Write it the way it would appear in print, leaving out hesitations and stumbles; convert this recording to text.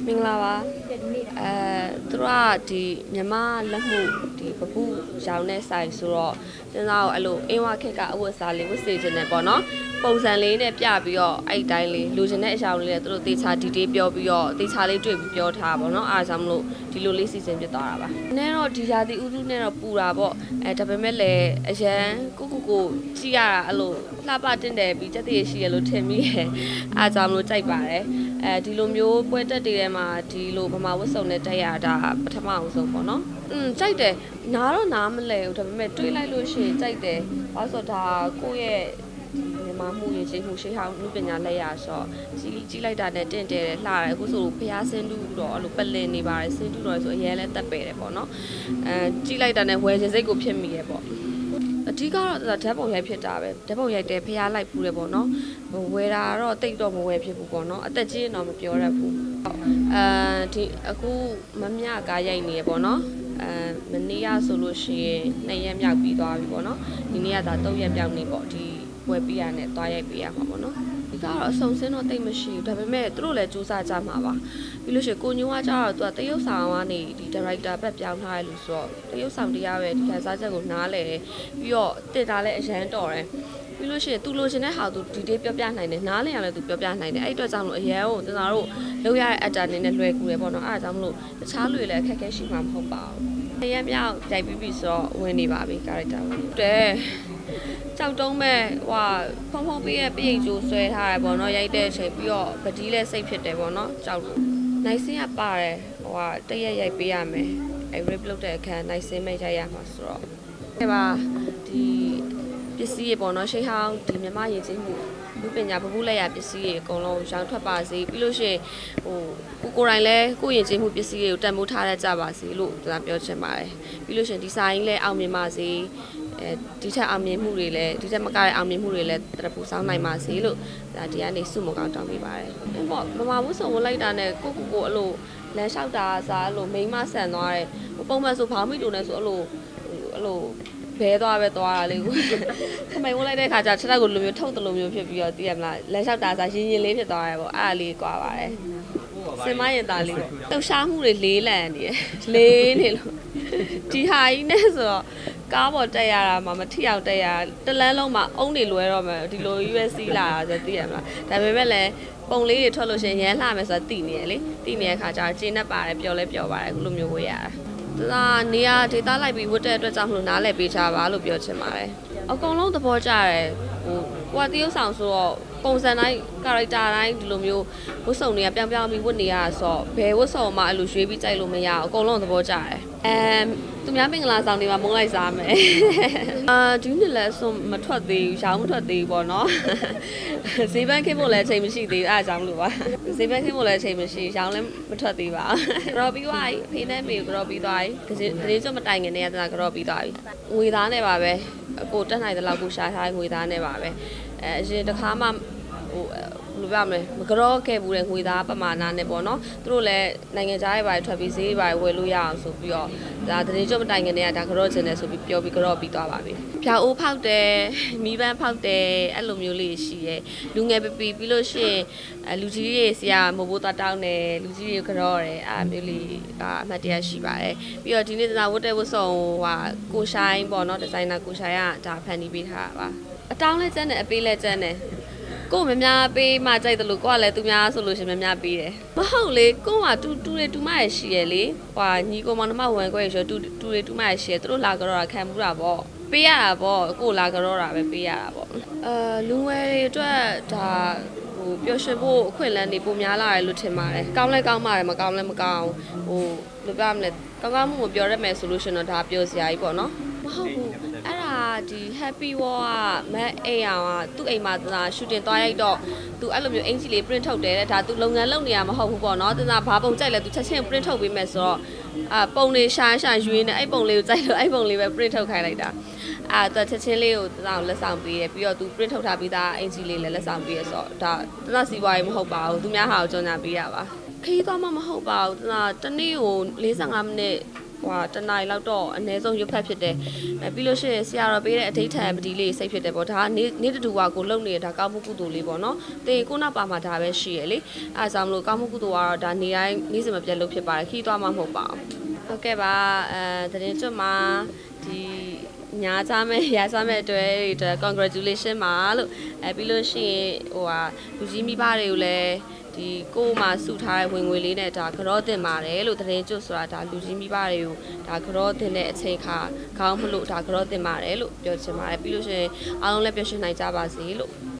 မင်္ဂလာပါသူတို့ကဒီမြန်မာလက်မှုဒီပပူရောင်တဲ့ဆိုင်ဆိုတော့ကျွန်တော်အဲ့လိုအင်းဝခက်ကအဝတ်စားလေးဝတ်စေချင်တယ်ပေါ့နော်ပုံစံလေးနဲ့ပြပြီးတော့အဲ့တိုင်းလေးလိုချင်တဲ့အရာလေးနဲ့သူတို့တေချာဒီတေးပြောပြီးတော့တေချာလေးတွေ့ပြီးပြောထားပါတော့အားကြောင့်မလို့ဒီလိုလေးစီစဉ်ပြသွားတာပါနည်းတော့ဒီရာသီဥတုနဲ့တော့ပူတာပေါ့ဒါပေမဲ့လည်းအရန်ကိုကြည့်ရတာအဲ့လိုလှပတင်တယ်ပြီးတက်တည်ရှိရလို့ထင်မိတယ်အားကြောင့်မလို့ကြိုက်ပါတယ်ဒီလိုမျိုးပွဲတက်တွေထဲမှာဒီလိုဗမာဝတ်စုံနဲ့တက်ရတာပထမအောင်ဆုံးပေါ့နော်ကြိုက်တယ်နားတော့နားမလဲဘူးဒါပေမဲ့တွေးလိုက်လို့ရှိရင်ကြိုက်တယ်ဘာလို့ဆိုတော့ဒါကိုယ့်ရဲ့မြန်မာမှုရည်ချင်းမှုရှိဟောင်းလူပညာလက်ရဆိုကြီးလိုက်တာနဲ့တင့်တယ်လှတယ်အခုဆိုဖျားစင်းတူတော့အဲ့လိုပလင်နေပါတယ်စင်းတူတော့ဆိုအရင်လဲတက်ပေတယ်ပေါ့နော်ကြီးလိုက်တာနဲ့ဝယ်ခြင်းစိတ်ကိုဖြစ်မိရပေါ့အဓိကတော့ဓာတ်ပုံရိုက်ဖြစ်တာပဲဓာတ်ပုံရိုက်တယ်ဖျားလိုက်ပူတယ်ပေါ့နော်ဝယ်တာတော့တိတ်တော့မဝယ်ဖြစ်ဘူးပေါ့နော်အသက်ကြီးတော့မပြောရဘူးဒီအခုမမြကားရိုက်နေရပေါ့နော်မနေ့ကဆိုလို့ရှိရင်2ရက်မြောက်ပြီးသွားပြီပေါ့နော်ဒီနေ့ကဒါ3ရက်မြောက်နေပေါ့ဒီဝယ်ပေးရနဲ့သွားရိုက်ပေးရမှာပေါ့နော်ဒီကတော့အဆုံစင်းတော့တိတ်မရှိဘူးဒါပေမဲ့သူတို့လည်းစူးစမ်းကြမှာပါပြီးလို့ရှိရင်ကိုညိုကကြတော့သူကတရုတ်ဆောင်ကနေဒီဒါရိုက်တာဘက်ပြောင်းထားရလို့ဆိုတော့တရုတ်ဆောင်တရားပဲဒီခန်းစားချက်ကိုနားလဲပြီးတော့တင်တာလည်းအရန်တော်တယ်ပြီးလို့ရှိရင်သူလိုချင်တဲ့ဟာသူဒီတေးပြောပြနိုင်တယ်နားလည်ရလဲသူပြောပြနိုင်တယ်အဲ့အတွက်ကြောင့်လို့အရန်ကိုကျွန်တော်တို့လုပ်ရတဲ့အတာအနေနဲ့လွယ်ကူတယ်ပေါ့နော်အဲ့ဒါကြောင့်မလို့တခြားလူတွေလည်းအခက်အခဲရှိမှာမဟုတ်ပါဘူးအရန်မြောက်ကြိုက်ပြီးဆိုတော့ဝင်နေပါပြီ character ဝင်တယ်ကြောက်တုံးမဲ့ဟိုဖုံဖုံပေးရဲ့ပြိတ်ကျိုးဆွဲထားတယ်ပေါ့နော်ရိုက်တဲ့အချိန်ပြီးတော့ပတိလည်းစိတ်ဖြစ်တယ်ပေါ့နော်ကြောက်လို့နိုင်စင်းကပါတယ်ဟိုတရက်ရိုက်ပေးရမယ်အဲ rip လုပ်တဲ့အခါနိုင်စင်းမဲ့ရိုက်ရမှာဆိုတော့အဲ့ပါဒီပစ္စည်းရေပေါ့နော်ရှိဟောင်းဒီမြမရည်ချင်းမှုလူပညာပပူလက်ရပစ္စည်းရေအကုန်လုံးရောင်းထွက်ပါစေပြီးလို့ရှိရင်ဟိုကိုယ်တိုင်လဲကိုရည်ချင်းမှုပစ္စည်းတွေကိုတန်ဖိုးထားရကြပါစေလို့ကျွန်တော်ပြောချင်ပါတယ်ပြီးလို့ရှိရင်ဒီဆိုင်လဲအောင်မြင်ပါစေဒီထက်အောင်မြင်မှုတွေလည်းဒီထက်မကတဲ့အောင်မြင်မှုတွေလည်းတရပူဆောင်နိုင်ပါစေလို့ဒါဒီကနေစုမကောင်းတောင်းပေးပါတယ်။ပေါ့မမဝတ်စုံဝတ်လိုက်တာနဲ့ကိုအဲ့လိုလမ်းလျှောက်တာစားအဲ့လိုမိန်းမဆန်သွားတယ်။ပုံမှန်ဆိုဘာမှမတူနဲ့ဆိုအဲ့လိုဘဲသွားပဲသွားတာလေကိုခမိုင်ဝတ်လိုက်တဲ့ခါကျချက်တက်ကိုလိုမျိုးထုံတလိုမျိုးဖြစ်ပြီးတော့သိရမလားလမ်းလျှောက်တာစားရင်းရင်းလေးဖြစ်သွားတယ်ပေါ့အဲ့ဒါလေးကွာပါတယ်။စင်မရင်သားလေးလှူရှားမှုတွေလေးလံနေတယ်လေးနေလို့ဒီဟာကြီးနဲ့ဆိုတော့ကားပေါ်တက်ရတာမှမထီအောင်တက်ရတလန်းလုံးမှာအုံနေလွဲတော့မယ်ဒီလို USC လာတာဆိုသိရမလားဒါပေမဲ့လည်းပုံလေးတွေထွက်လို့ရှိရင်ရမ်းလှမယ်ဆိုတော့သိနေရလေသိနေတဲ့ခါကျတော့ကျင်းနဲ့ပါတယ်ပျော်လဲပျော်ပါတယ်အခုလိုမျိုးဝေးရတာဒါနေရာဒေတာလိုက်ပြီးဝတ်တဲ့အတွက်ကြောင့်မလို့နားလည်ပေးချပါလို့ပြောချင်ပါတယ်အကုန်လုံးသဘောကျတယ်ဟိုကိုကတရုပ်ဆောင်ဆိုတော့ပုံစံတိုင်း character တိုင်းဒီလိုမျိုးဝတ်စုံတွေကပြောင်းပြောင်းပြီးဝတ်နေရဆိုတော့ဘယ်ဝတ်စုံမှအဲ့လိုရွေးပြီးကြိုက်လို့မရအောင်အကုန်လုံးသဘောကျတယ်သူများမင်္ဂလာဆောင်တွေမှာမုန်းလိုက်စားမယ်ဒီနေ့လည်းအစွန်မထွက်သေးဘူးရောင်းမထွက်သေးဘူးပေါ့နော်ဈေးပန်းခင်းဖို့လည်းအချိန်မရှိသေးဘူးအဲ့ဒါကြောင့်လို့ပါဈေးပန်းခင်းဖို့လည်းအချိန်မရှိရောင်းလည်းမထွက်သေးပါကြော်ပြီးသွားပြီဖေးနဲ့မေကိုကြော်ပြီးသွားပြီတရေကျွတ်မတိုင်ခင်တည်းကကြော်ပြီးသွားပြီငွေသားနဲ့ပါပဲကိုတက်နိုင်တဲ့လောက်ကိုရှာထားငွေသားနဲ့ပါပဲအရင်တစ်ခါမှဟိုလိုပြမယ်မကြောခဲ့ဘူးတဲ့ငွေသားပမာဏနဲ့ပေါ့နော်သူတို့လည်းနိုင်ငံခြားရေးပါထွက်ပြီးဈေးပါဝယ်လို့ရအောင်ဆိုပြီးတော့ဒါတရင်ကျွတ်မတိုင်ခင်တည်းကဒါကြောချင်တယ်ဆိုပြီးပြောပြီးကြောပြီးသွားပါပြီဖြာအိုးဖောက်တယ်မီးပန်းဖောက်တယ်အဲ့လိုမျိုးလေးရှိရဲလူငယ်ပပီပြီးလို့ရှိရင်လူကြီးတွေဆရာမဘိုးသားတောင်းတယ်လူကြီးတွေကြောတယ်အဲ့မျိုးလေးကအမှတ်တရရှိပါတယ်ပြီးတော့ဒီနေ့သာဝတ်တဲ့ဝတ်စုံဟိုကိုရှိုင်းပေါ့နော်ဒီဇိုင်နာကိုရှိုင်းကဒါဖန်တီးပေးထားတာပါအတောင်းလဲကျန်းတယ်အပေးလဲကျန်းတယ်ကိုမများပေးမှကြိုက်တယ်လို့ကိုကလည်းသူများဆိုလို့ရှင်မများပေးတယ်မဟုတ်လေကိုကတူတွေတူမရရှိရလေဟွာညီကိုမောင်နှမဝင်ခွဲရဆိုတူတွေတူမရရှိရသူတို့လာကြတော့ခံမှုတာပေါ့ပေးရတာပေါ့ကိုလာကြတော့တာပဲပေးရတာပေါ့လူငယ်တွေအတွက်ဒါဟိုပျော်ရွှင်ဖို့အခွင့်အလမ်းတွေပိုများလာတယ်လို့ထင်ပါတယ်ကောင်းလဲကောင်းပါတယ်မကောင်းလဲမကောင်းဟိုဘယ်ပြမလဲကောင်းကောင်းမှုမပြောရမယ်ဆိုလို့ရှင်တော့ဒါပြောစရာကြီးပေါ့နော်မဟုတ်ဘူးအဲ့ဒါဒီ Happy Wall ကမက်အိမ်အောင်ကသူ့အိမ်မှာသာရှူတင်သွားရိုက်တော့သူအဲ့လိုမျိုးအင်ဂျီလေး print ထုတ်တယ်တဲ့ဒါသူလုပ်ငန်းလုပ်နေရမဟုတ်ဘူးပေါ့နော်သာဘာပုံကြိုက်လဲသူချက်ချင်း print ထုတ်ပေးမယ်ဆိုတော့ပုံလေးရှာရွေးနေအဲ့ပုံလေးကိုကြိုက်လို့အဲ့ပုံလေးပဲ print ထုတ်ခိုင်းလိုက်တာသူချက်ချင်းလေးကိုသာလက်ဆောင်ပေးတယ်ပြီးတော့သူ print ထုတ်ထားပြီးသားအင်ဂျီလေးလည်းလက်ဆောင်ပေးရဆိုတော့ဒါသာစီပွားရေးမဟုတ်ပါဘူးသူများဟာကိုကြော်ညာပေးရပါခီးသွားမှမဟုတ်ပါဘူးသာတနေ့ကို45မိနစ်ဟိုတနိုင်လောက်တော့အနည်းဆုံးရွတ်ဖက်ဖြစ်တယ်ပြီးလို့ရှိရင်ဆရာတော်ပေးတဲ့အဋ္ဌံပတိလေးစိတ်ဖြစ်တယ်ပေါ့ဒါကနေတူဝါကိုလုံနေတာကောင်းမှုကုသိုလ်လေးပေါ့နော်တင်ကိုနောက်ပါမှာဒါပဲရှိရလေအဲဒါကြောင့်မလို့ကောင်းမှုကုသိုလ်ကတော့ဒါနေတိုင်းနေ့စဉ်မပြတ်လုပ်ဖြစ်ပါတယ်ခီးသွားမှမဟုတ်ပါဘူးဟုတ်ကဲ့ပါတရင်ကျွတ်မှာဒီညာစားမဲ့ရစားမဲ့အတွက် congratulation ပါလို့ပြီးလို့ရှိရင်ဟိုဟာလူကြီးမိဘတွေကိုလည်းဒီကိုမှစုထားတဲ့ဝင်ငွေလေးနဲ့ဒါကြောတင်ပါတယ်လို့တရင်ကျွတ်ဆိုတာဒါလူကြီးမိဘတွေကိုဒါကြောတင်တဲ့အချိန်ခါခေါင်းမလို့ဒါကြောတင်ပါတယ်လို့ပြောချင်ပါတယ်ပြီးလို့ရှိရင်အားလုံးလည်းပျော်ရွှင်နိုင်ကြပါစေလို့